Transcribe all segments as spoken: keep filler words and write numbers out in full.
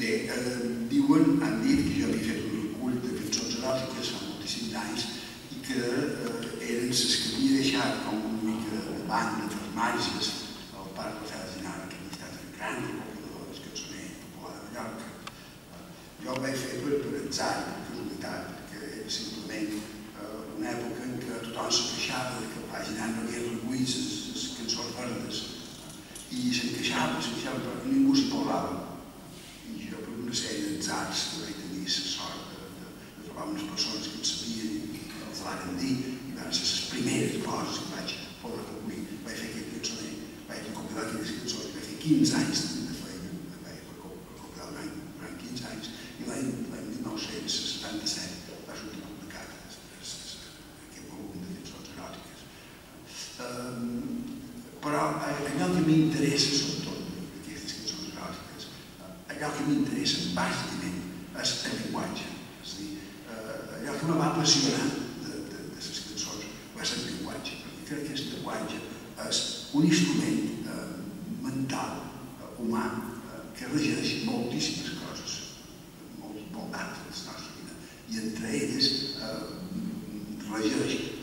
Bé, diuen, han dit que jo havia fet un recull de cançons eròtiques fa moltíssims anys i que eren les que havia deixat com una mica de banda de les màgies al Parc Rafael Ginara, que havia estat el gran recopilador del cançoner popular de Mallorca. Jo ho vaig fer per atzar, per casualitat, perquè era simplement una època en què tothom se queixava que al Ginara no havia recollit les cançons verdes i se'n queixava, se'n queixava, però ningú s'hi posava. I jo, per una sèrie d'atzars que vaig tenir la sort de trobar unes persones que en sabien i els varen dir, i van ser les primeres coses que vaig poder recollir. Vaig fer aquest cançoner, vaig recopilar aquelles cançons, vaig fer quinze anys de feina, vaig recopilar durant quinze anys, i l'any mil nou-cents setanta-set va sortir publicat aquest volum de cançons eròtiques. Però allò que m'interessa, sobretot, d'aquestes cançons eròtiques, allò que m'interessa bàsicament és el llenguatge. És a dir, allò que me va apassionar de les cançons va ser el llenguatge, perquè crec que el llenguatge és un instrument mental, humà, que regeix moltíssimes coses, molt d'altres de la nostra vida, i entre elles regeix,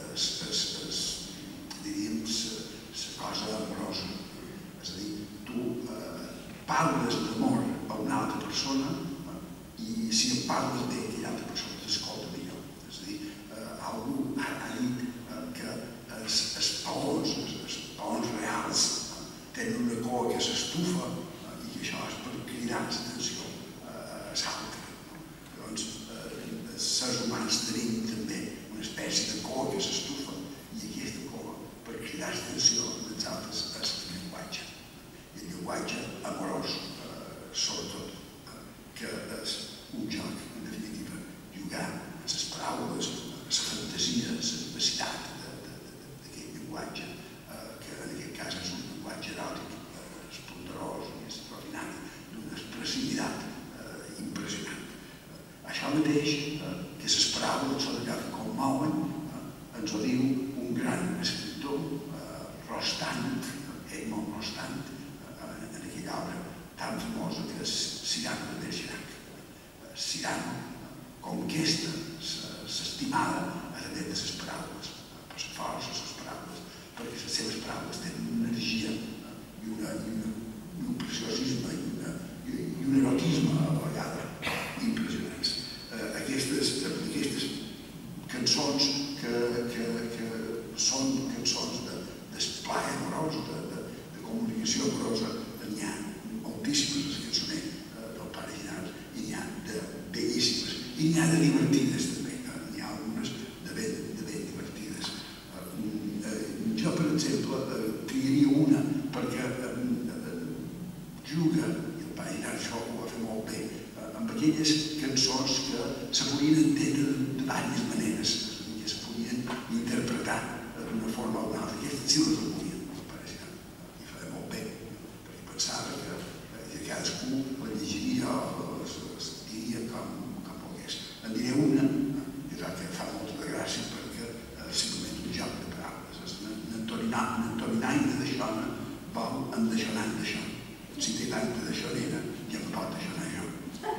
diríem, la cosa amorosa. És a dir, tu parles d'amor a una altra persona i si en parles bé, aquella altra persona t'escolta millor. És a dir, algú ha dit que els paons, els paons reals, tenen una cua que s'estufa i que això és per cridar l'atenció a l'altre. Doncs, els sers humans tenim també una espècie de cua que s'estufa i aquesta cua, per cridar l'atenció als altres, és el llenguatge. I el llenguatge amorós, sobretot, que és un joc, en definitiva, jugar amb les paraules, la fantasia, la capacitat d'aquest llenguatge, que en aquest cas és un llenguatge eròtic, esplendorós i extraordinari, d'una expressivitat impressionant. Això mateix, que les paraules són allò que commouen, ens ho diu un gran escriptor, Rostand, Edmond Rostand, en aquella obra tan famosa que és Cyrano de Bergerac. Cyrano conquesta l'estimada a través de les paraules, per la força de les paraules, perquè les seves paraules tenen una energia i un preciosisme i un erotisme a la vegada impressionants. Aquestes cançons que són cançons d'esplai amorós, de comunicació amorosa, n'hi ha moltíssimes de cançoner del Pare Ginars i n'hi ha de bellíssimes i n'hi ha de divertides també, n'hi ha algunes de ben divertides. Jo, per exemple, triaria una perquè juga, i el Pare Ginars això ho va fer molt bé, amb aquelles cançons que se podien entendre de diverses maneres, que se podien interpretar d'una forma o d'una altra. Aquestes sí les recollia el Pare Ginars, i feia molt bé, perquè pensava que cadascú la llegiria o les diria com volgués. En diré una, que fa molta de gràcia perquè és simplement un joc de paraules. N'entorinaina d'aixona vol endaixonant d'això. Si té tanta d'aixonera, ja em pot deixonar jo.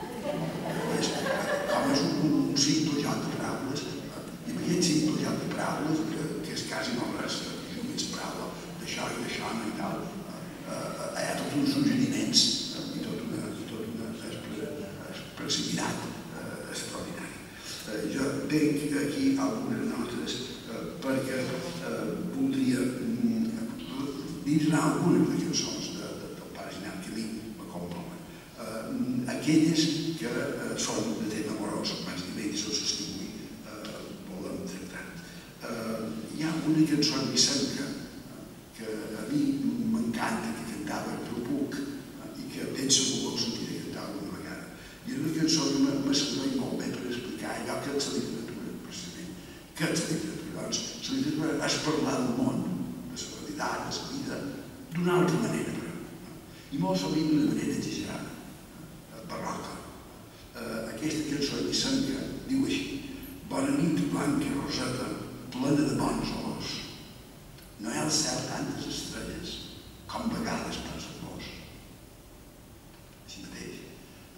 Com és un simple joc de paraules, i amb aquest simple joc de paraules, que és quasi no res, jo menys paraula d'això i d'això i tal, hi ha tots uns suggeriments i tota una expressivitat extraordinària. Jo tenc aquí algunes notes perquè voldria dir algunes de cançons del Pare Ginars que a mi m'acompanyen. Aquelles que són de tema amorós, bàsicament, i són les que avui volem tractar. Hi ha una cançó vicenca que a mi m'encanta, que cantava el Puc i que ben segur que ho sentiré cantar alguna vegada. I és una cançó que m'ha servit molt bé per explicar allò que és la literatura, precisament. Què és la literatura? Doncs la literatura és parlar del món, de la realitat, de la vida, d'una altra manera, però. I molt sovint d'una manera exagerada, barroca. Aquesta cançó vicenca diu així: bona nit, blanca roseta, plena de bons olors. No hi ha al cel tantes estrelles com vegades pensen vos. Així mateix,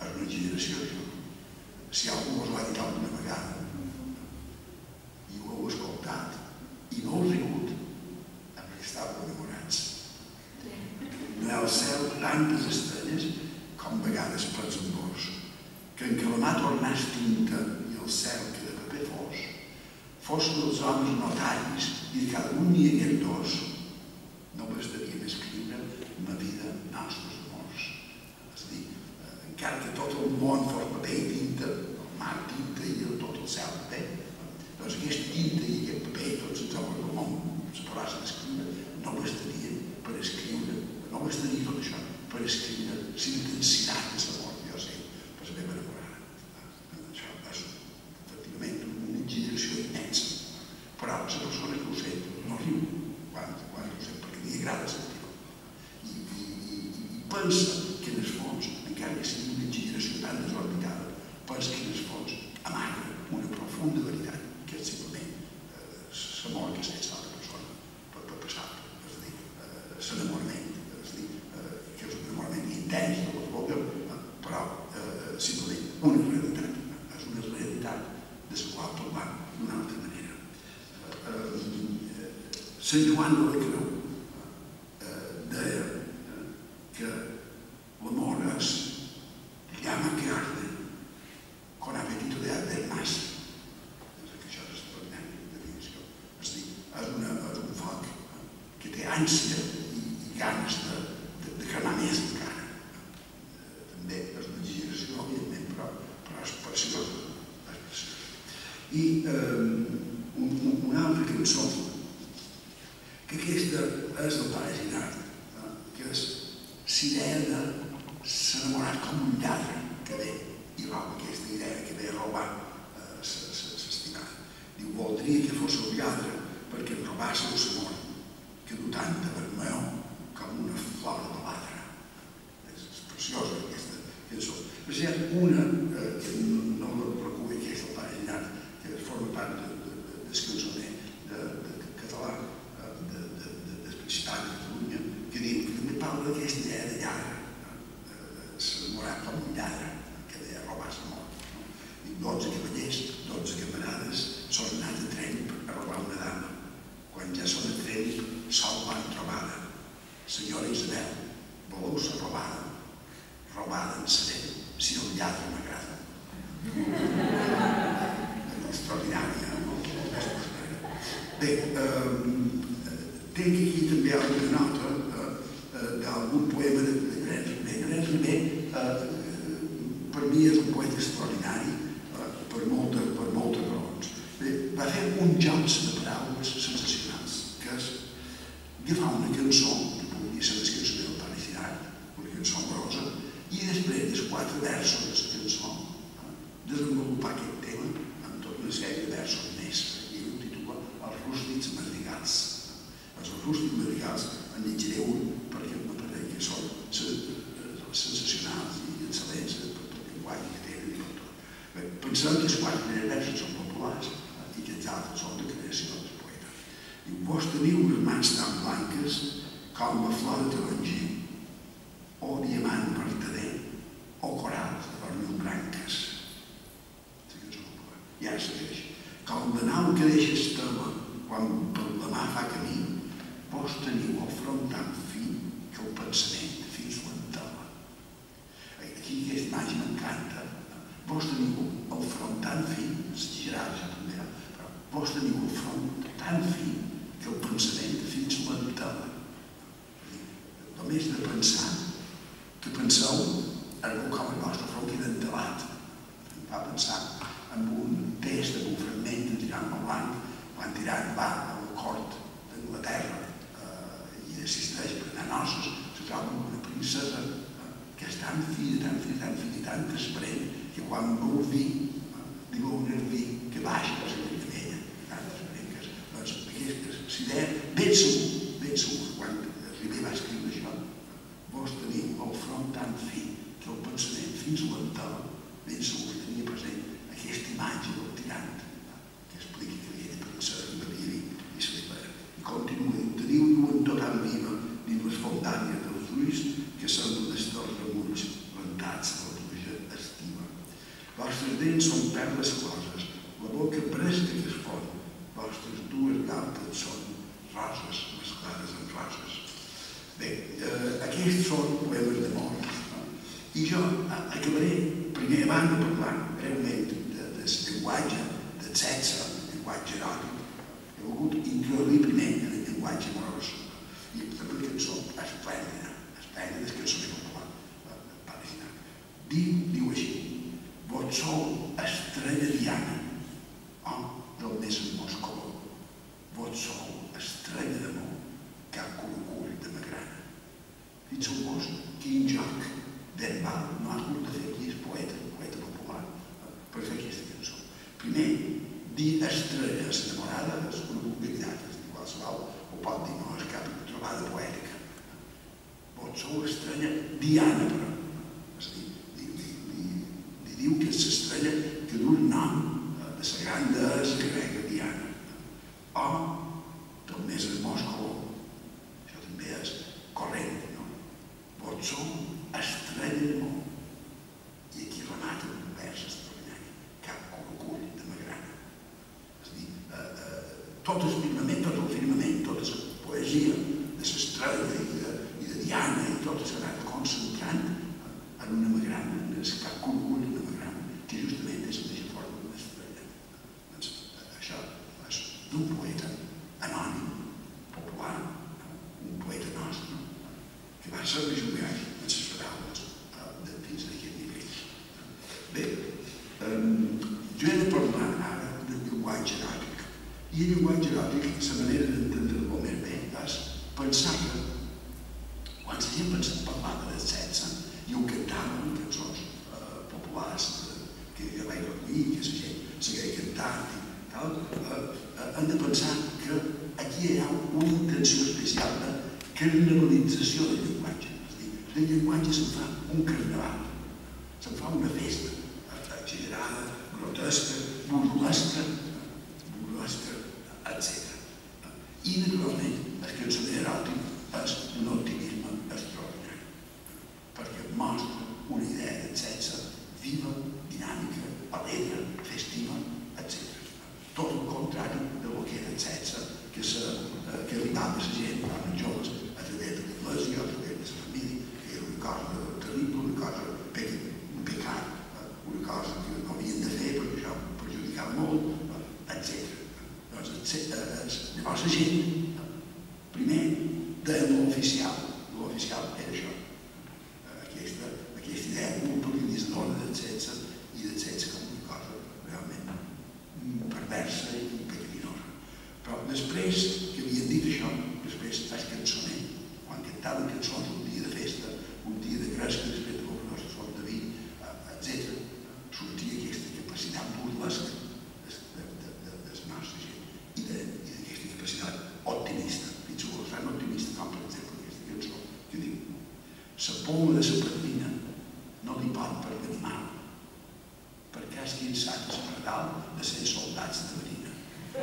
És una exageració, això. Si algú us l'ha dit alguna vegada i ho heu escoltat i no heu rigut, perquè estàveu enamorats. No hi ha al cel tantes estrelles com vegades plens d'amors, que en que la mà tornàs tinta i el cel que de paper fos, fos dels homes notaris i de cada un n'hi hagués dos, no bastarien escriure ma vida nostres amors. És a dir, encara que tot el món fos paper i tinta, el mar tinta i tot el cel paper, doncs aquesta tinta i aquest paper, tots els homes del món es posaven a escriure, no bastarien per escriure, no bastaria tot això per escriure l'intensitat de l'amor que jo sé per la meva enamorada. Això és efectivament una exageració immensa, però la persona que ho sent no riu quan ho sent, perquè li agrada sentir-ho i pensa que en el fons, encara que sigui una exageració tan desorbitada, pensa que en el fons amaga una profunda veritat, que és simplement l'amor que sent l'altra persona per passar, és a dir, l'enamorament, és a dir, que és un enamorament intens de la boca, però simplement una realitat, és una realitat de la qual parlar d'una altra manera. Sant Joan de la Creu deia que l'amor és llama que arde con apetito de arder más. Això és extraordinari de definició. És a dir, és un foc que té ànsia i ganes de cremar més encara. També és una exageració, òbviament, però és preciós. I una altra cançó, que aquesta és del Pare Girard, que és l'idea de s'enamorar com un lladre que ve i roba, aquesta idea que ve a robar l'estimada. Diu, voldria que fos el lladre perquè em robàssiu l'amor, que du tant de vermelló com una flor de l'altre. És preciosa aquesta cançó. Però hi ha una que no la recull, que és del Pare Girard, que forma part del cançoner català del Principat de Catalunya, que diu que també parla d'aquesta idea de lladre, s'enamorar com un lladre que ve a robar l'amor. Dotze cavallers, dotze camarades, són anats a Tremp a robar una dama. Quan ja són a Tremp, sol van trobada. Senyora Isabel, voleu ser robada? Robada en seré, si el lladre m'agrada. Extraordinària, no? Bé, tinc aquí també alguna nota d'algun poema de Llorenç Ribé. Llorenç Ribé, per mi, és un poeta extraordinari per moltes raons. Va fer uns jocs de paraules sensacionals, que és agafar una cançó, que podria ser la cançó del Pare Girard, una cançó amorosa, i després dels quatre versos de la cançó desenvolupar aquest tema amb tota una sèrie de versos més, i ho titula Els rústics madrigals. Els rústics madrigals en llegiré un perquè m'apareix que són sensacionals i excel·lents pel llenguatge que tenen i per tot. Pensem que els quatre primers versos són populars i que els altres són de creació del poeta. Diu, vos teniu unes mans tan blanques com la flor de taronger, o diamant vertader, o corals de les mil branques. I ara segueix. Com la nau que deixa estela quan per la mà fa camí, vos teniu el front tan fi que el pensament fins l'entela. Aquí aquesta imatge m'encanta. Vos teniu el front tan fi, es llegirà això també, però vos teniu el front tan fi que el pensament fins l'entela. Només de pensar que penseu en com el vostre front queda entelat. Em fa pensar en un test, en un fragment de Tirant al Blanc, quan Tirant va a la cort d'Anglaterra i assisteix per anar a noces, se troba amb una princesa que és tan fina, tan fina, tan fina i tan transparent que quan veu vi, li veu un vi que baixa per la ella, tan transparent que és. Doncs aquesta idea, ben segur, ben segur, quan Ribé va escriure això, vos teniu el front tan fi que el pensament fins l'entela, ben segur que tenia present aquesta imatge del tirant que explica que havia de pensar en Maria i Celibert. I continua, teniu lluentor tan viva dins les fondàries dels ulls que semblen dels remulls rentats de la pluja Vostres dents són perles closes, la boca presta que es fon, vostres dues galtes són roses mesclades amb roses. Bé, aquests són poemes d'amor. I jo acabaré, primer, abans de parlar breument del llenguatge, del sexe, el llenguatge eròtic, he volgut introduir primer en el llenguatge amorós. I també una cançó esplèndida, esplèndida, és cançó popular, parecinat. Diu, diu així: vos sou estrella Diana, oh, del més hermós color. Vos sou estrella d'amor, cap col·locull de magrana. Fixeu-vos quin joc d'en val no ha hagut de fer aquí el poeta, el poeta popular, per fer aquesta cançó. Primer, dir estrella a l'enamorada és una vulgaritat, és dir, qualsevol ho pot dir, no és cap trobada poètica. Vos sou estrella Diana, però. És a dir, li diu que és l'estrella que du el nom de la gran deessa grega Diana. O del més hermós color. Això també és corrent, no? Vos sou estrella d'amor. I aquí remata un vers extraordinari, cap col·locull de magrana. És a dir, tot el firmament, tot el firmament, tota la poesia de l'estrella i de Diana i tot s'ha anat concentrant en una magrana, en el cap col·locull d'una magrana, que justament és la mateixa forma d'una estrella. Doncs això és d'un poeta anònim, popular, un poeta nostre, que va ser jugar en les paraules fins a aquest nivell. Bé, jo he de parlar ara del llenguatge eròtic. I el llenguatge eròtic, la manera d'entendre-lo més bé, és pensar que quan la gent pensa en parlar del sexe i ho cantaven cançons populars que jo vaig recollir, que la gent segueix cantant i tal, hem de pensar que aquí hi ha una intenció especial de carnavalització del llenguatge. És a dir, el llenguatge se'n fa un carnaval, se'n fa una festa exagerada, grotesca, burlesca, burlesca, etcètera. I, naturalment, el cançoner eròtic és un optimisme extraordinari, perquè mostra una idea del sexe viva, dinàmica, alegre, festiva, etcètera. Tot el contrari del que era el sexe que arribava a la gent, quan els joves, a través de l'església, a través de la família, que era una cosa terrible, una cosa, un pecat, una cosa que no havien de fer perquè això perjudicava molt, etcètera. Llavors la gent, primer, deien l'oficial. L'oficial era això. Aquesta idea culturalitzadora del sexe i del sexe com una cosa realment perversa i pecaminosa. Però després que havien dit això, després el cançoner, quan cantaven cançons un dia de festa, un dia de gresca, després de veure nostres fons de vi, etcètera, sortia aquesta capacitat burlesca de la nostra gent i d'aquesta capacitat optimista. Fixeu-vos, tan optimista com, per exemple, aquesta cançó que diu: la poma de la padrina no li pot pervenir mal, perquè has quinçat el pardal de ser soldats de marina.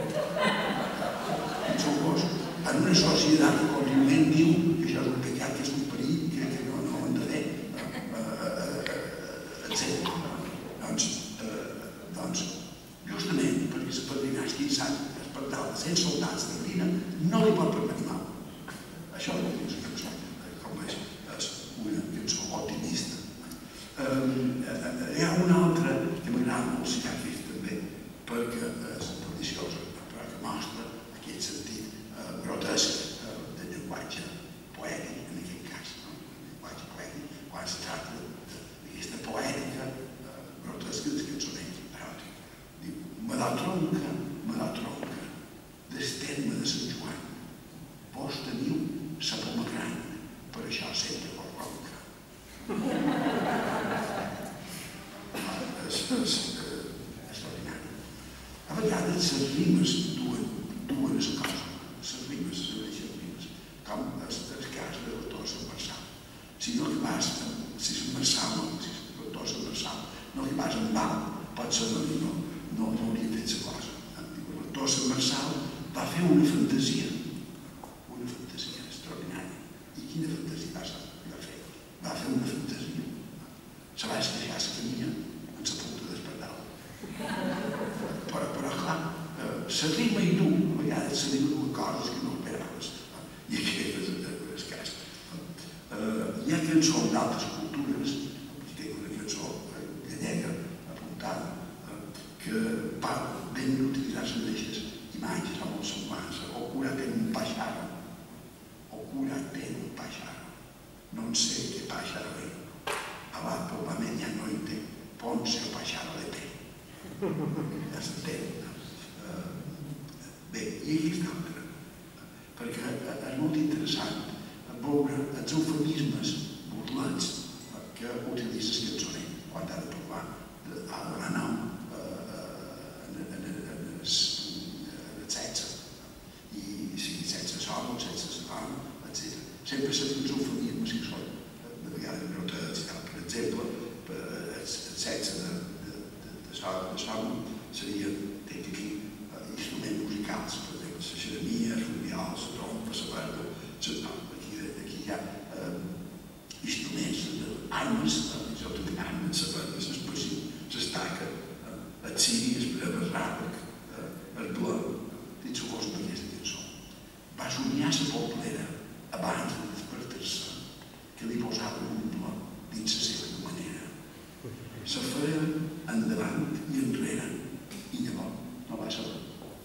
Fixeu-vos, en una societat que contínuament diu que això és un pecat, que és un perill, que no ho hem de fer, etcètera. Doncs, justament perquè la padrina has quinçat el pardal de ser soldats de marina no li pot pervenir mal. Això no és una cançó, com és una cançó optimista. Hi ha una altra que m'agrada molt citar aquí també, perquè és deliciosa, perquè mostra aquest sentit grotesc del llenguatge poètic, en aquest cas, el llenguatge poètic, quan es tracta d'aquesta poètica grotesca del cançoner eròtic. Diu: me la tronca, me la tronca, del terme de Sant Joan, vos teniu sa poma gran, per això sempre vos ronca. És extraordinari. A vegades les rimes duen les coses, les rimes, les mateixes rimes, com el cas de l'autor Sant Marçal. Si no li vas, si Sant Marçal, si l'autor Sant Marçal no li vas en val, potser no hauria fet la cosa. L'autor Sant Marçal va fer una fantasia, una fantasia extraordinària. I quina fantasia va fer? Va fer una fantasia. Se va esqueixar la camina en la punta del se rima i tu, a vegades se diuen coses que no esperaves, i aquest és el cas. Hi ha cançons d'altres cultures, i tinc una cançó gallega apuntada, que ben utilitzar-se d'aixes imatges amb els semblants, o cura ten un pájaro, o cura ten un pájaro, non sé què pájaro è, ma probabilmente no en té, ponse o pájaro de té. Ja s'entén. Bé, i aquesta altra, perquè és molt interessant veure els eufemismes burlats que utilitza el cançoner quan ha de parlar de la nom en el sexe, i sigui sexe sol o sexe dona, etcètera. Sempre s'ha fet uns eufemismes que són de vegades grotescs i tal. Per exemple, el sexe de sol seria aquí instruments musicals, per exemple, la xeremia, el fluvial, la trompa, la verda, aquí hi ha instruments d'armes, jo també armes, la verda, l'especial, l'estaca, el ciri, el ràbec, el ble, dit suposo per aquesta cançó. Va somiar la poblera abans de despertar-se, que li posava un ble dins la seva manera. Se feia endavant i enrere, i llavors no va saber.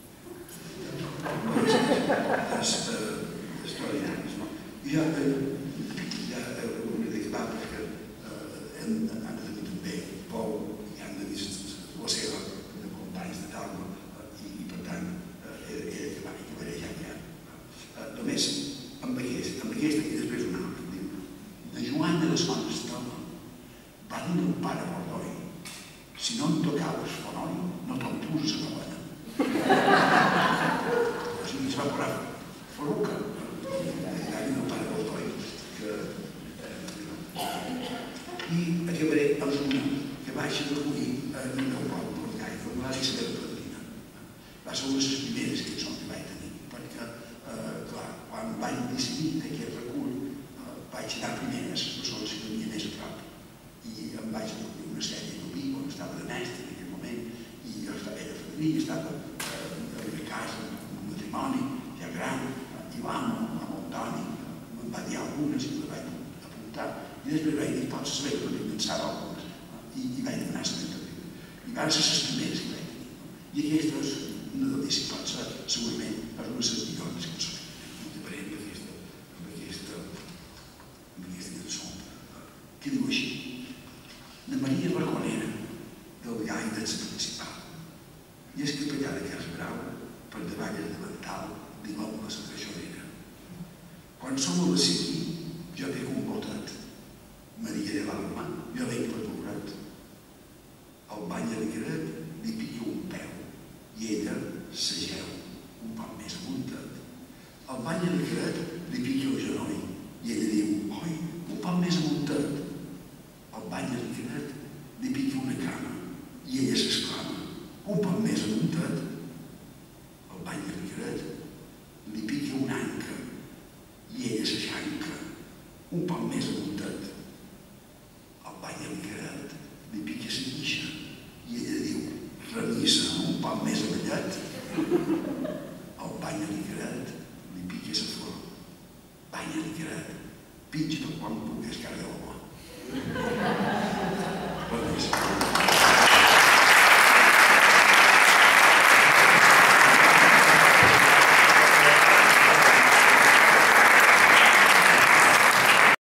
És extraordinari, no? I ja hauria d'acabar perquè han de tenir també por i han de dir la seva de companys de taula i per tant he d'acabar i acabaré ja ja. Només amb aquesta i després una altra. De Joan de les Fonts Estela va dir el pare Bordoi: si no em tocaves fonoi, no te'n puses a la bana. O sigui, es va posar faruca. Va dir el pare Bordoi. I acabaré amb una que vaig recollir en el meu poble, en Caifa, la Isabel Padrina. Va ser una de les primeres cançons que vaig tenir, perquè, clar, quan vaig decidir aquest recull, vaig anar primer a les persones que tenia més a prop. I em vaig recollir una sèrie de vi, quan estava de mestre en aquell moment, i jo era fadrí, estava a una casa, en un matrimoni, ja gran, i l'amo, l'amo Antoni, me'n va dir algunes i les vaig apuntar. I després vaig dir, pots saber que no pensava algunes, i vaig demanar saber. I van ser les primeres que vaig tenir. I aquesta és una delícia, pot ser, segurament, per una de les millors cançons. I acabaré amb aquesta cançó, que diu així: de Maria Raconera, del gall del principal, i és capellà de Cas Brau, per davall de Davantal, diu-me la treixonera. Quan som a la Siqui, jo pego un botet, Maria de l'alma, jo venc per l'obrat. Al bany de l'Igret li pico un peu i ella s'ageu un poc més amuntat. Al bany de l'Igret li pico el genoll i ella diu, oi, un poc més amuntat. Al bany de l'Igret li pico una cama i ella s'exclama, un poc més amuntat. Al bany de l'Igret li pica una anca i ella s'aixanca, un poc més amuntat. Al bany de l'Igret li pica la guixa i ella diu, remissa, un poc més avellat. Al bany de l'Igret li pica la flor. Bany de l'Igret, pitja tot quan pugues, cara de l'home. Permís.